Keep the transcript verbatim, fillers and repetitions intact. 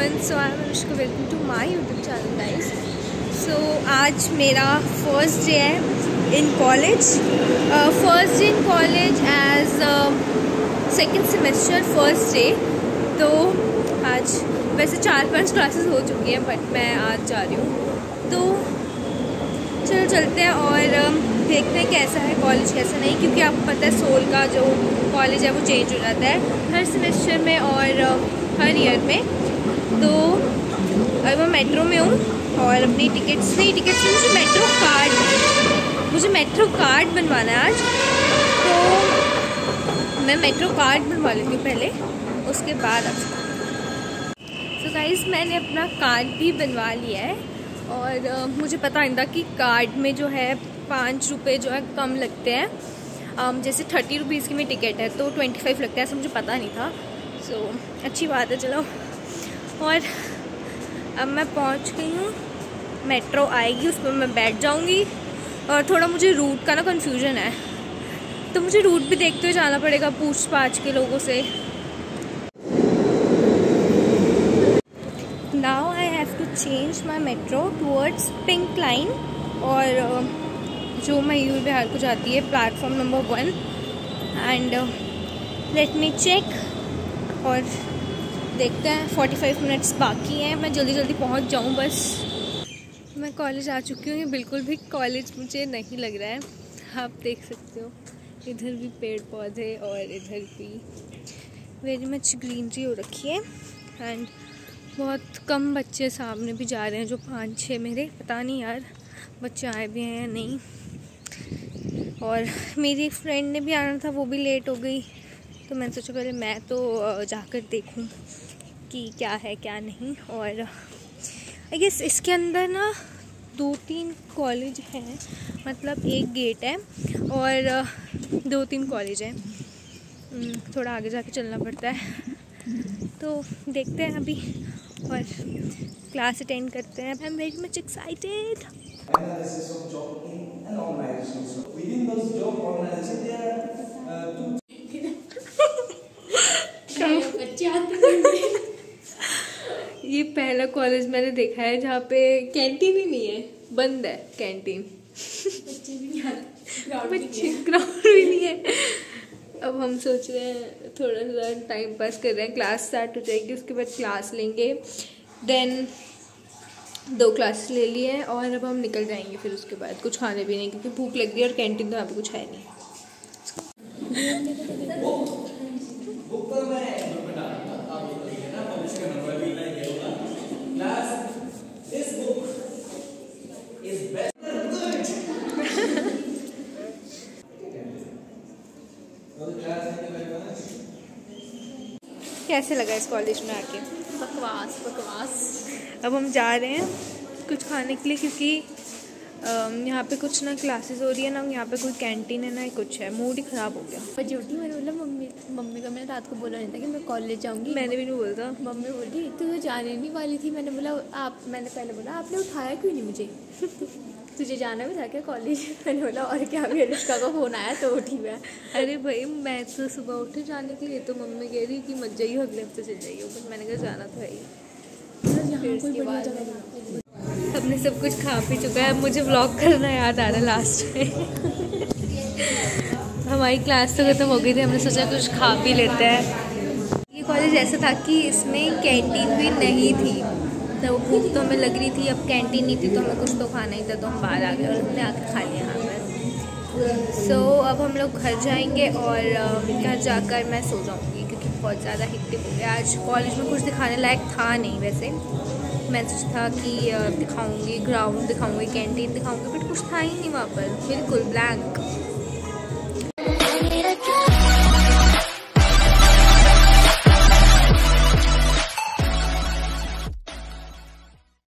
Everyone, so I am Anushka, welcome to my YouTube channel guys. So आज मेरा first day है in college, first day in college as second semester first day. तो आज वैसे चार पांच क्लासेस हो चुकी हैं बट मैं आज जा रही हूँ। तो चलो चलते हैं और uh, देखते हैं कैसा है कॉलेज कैसा नहीं, क्योंकि आपको पता है सोल का जो कॉलेज है वो चेंज हो जाता है हर सेमेस्टर में और uh, हर ईयर में। तो अब मैं मेट्रो में हूँ और अपनी टिकट्स नहीं टिकट्स मुझे मेट्रो कार्ड मुझे मेट्रो कार्ड बनवाना है आज। तो मैं मेट्रो कार्ड बनवा लेती हूँ पहले, उसके बाद अब तो गाइस मैंने अपना कार्ड भी बनवा लिया है और uh, मुझे पता नहीं था कि कार्ड में जो है पाँच रुपये जो है कम लगते हैं। um, जैसे थर्टी रुपीज़ की मेरी टिकट है तो ट्वेंटी फाइव लगता है, ऐसा मुझे पता नहीं था। सो so, अच्छी बात है। चलो, और अब मैं पहुंच गई हूँ, मेट्रो आएगी उस पर मैं बैठ जाऊँगी। और थोड़ा मुझे रूट का ना कन्फ्यूजन है, तो मुझे रूट भी देखते हुए जाना पड़ेगा पूछ पाछ के लोगों से। Now I have to change my metro towards pink line, और जो मयूर विहार को जाती है platform number one. And let me check, और देखते हैं फोर्टी फाइव मिनट्स बाकी हैं, मैं जल्दी जल्दी पहुंच जाऊं बस। मैं कॉलेज आ चुकी हूँ, ये बिल्कुल भी कॉलेज मुझे नहीं लग रहा है। आप देख सकते हो इधर भी पेड़ पौधे और इधर भी वेरी मच ग्रीनरी हो रखी है। एंड बहुत कम बच्चे सामने भी जा रहे हैं, जो पाँच छः मेरे, पता नहीं यार बच्चे आए भी हैं या नहीं। और मेरी फ्रेंड ने भी आना था, वो भी लेट हो गई, तो मैंने सोचा पहले मैं तो जाकर देखूं कि क्या है क्या नहीं। और आई गेस इसके अंदर ना दो तीन कॉलेज हैं, मतलब एक गेट है और दो तीन कॉलेज हैं। थोड़ा आगे जाके चलना पड़ता है, तो देखते हैं अभी और क्लास अटेंड करते हैं। I am very much excited. Analysis of job in an organization. So within those job organization, there are uh, two. ये पहला कॉलेज मैंने देखा है जहाँ पे कैंटीन ही नहीं है, बंद है कैंटीन। बच्चे भी नहीं आते, बच्चे ग्राउंड भी नहीं है। अब हम सोच रहे हैं थोड़ा सा टाइम पास कर रहे हैं, क्लास स्टार्ट हो जाएगी उसके बाद क्लास लेंगे। देन दो क्लासेस ले लिए हैं और अब हम निकल जाएंगे फिर उसके बाद कुछ खाने पीने, क्योंकि भूख लग रही है और कैंटीन तो यहाँ पे कुछ है नहीं। कैसे लगा इस कॉलेज में आके? बकवास बकवास। अब हम जा रहे हैं कुछ खाने के लिए, क्योंकि यहाँ पे कुछ ना क्लासेस हो रही है ना यहाँ पे कोई कैंटीन है ना कुछ है। मूड ही ख़राब हो गया। मैं झूठी मैंने बोला मम्मी मम्मी का मैंने रात को बोला नहीं था कि मैं कॉलेज जाऊँगी। मैंने भी नहीं बोला। मम्मी बोली तू तो जाने नहीं वाली थी। मैंने बोला आप मैंने पहले बोला आपने उठाया क्यों नहीं मुझे? तुझे जाना भी था क्या कॉलेज? मैंने बोला और क्या, भी अनुष्का का फ़ोन आया तो उठी हुआ। अरे भाई मैं तो सुबह उठे जाने के लिए, तो मम्मी कह रही कि मत जाइए अगले हफ्ते चल जाइए, बट मैंने कहा जाना तो है ही। हमने सब कुछ खा पी चुका है, मुझे व्लॉग करना याद आ रहा है लास्ट में। हमारी क्लास तो खत्म हो गई थी, हमने सोचा कुछ खा पी लेते हैं। ये कॉलेज ऐसा था कि इसमें कैंटीन भी नहीं थी, तो भूख तो हमें लग रही थी, अब कैंटीन नहीं थी तो हमें कुछ तो खाना ही था, तो हम बाहर आ गए और हमने आके खा लिया यहाँ पर। सो so, अब हम लोग घर जाएंगे और घर जाकर मैं सो जाऊँगी, क्योंकि बहुत ज़्यादा हिक्टिक हो गया। आज कॉलेज में कुछ दिखाने लायक था नहीं, वैसे मैं सोचा था कि दिखाऊंगी ग्राउंड दिखाऊंगी कैंटीन दिखाऊंगी, बट कुछ था ही नहीं वहाँ पर, बिल्कुल ब्लैंक।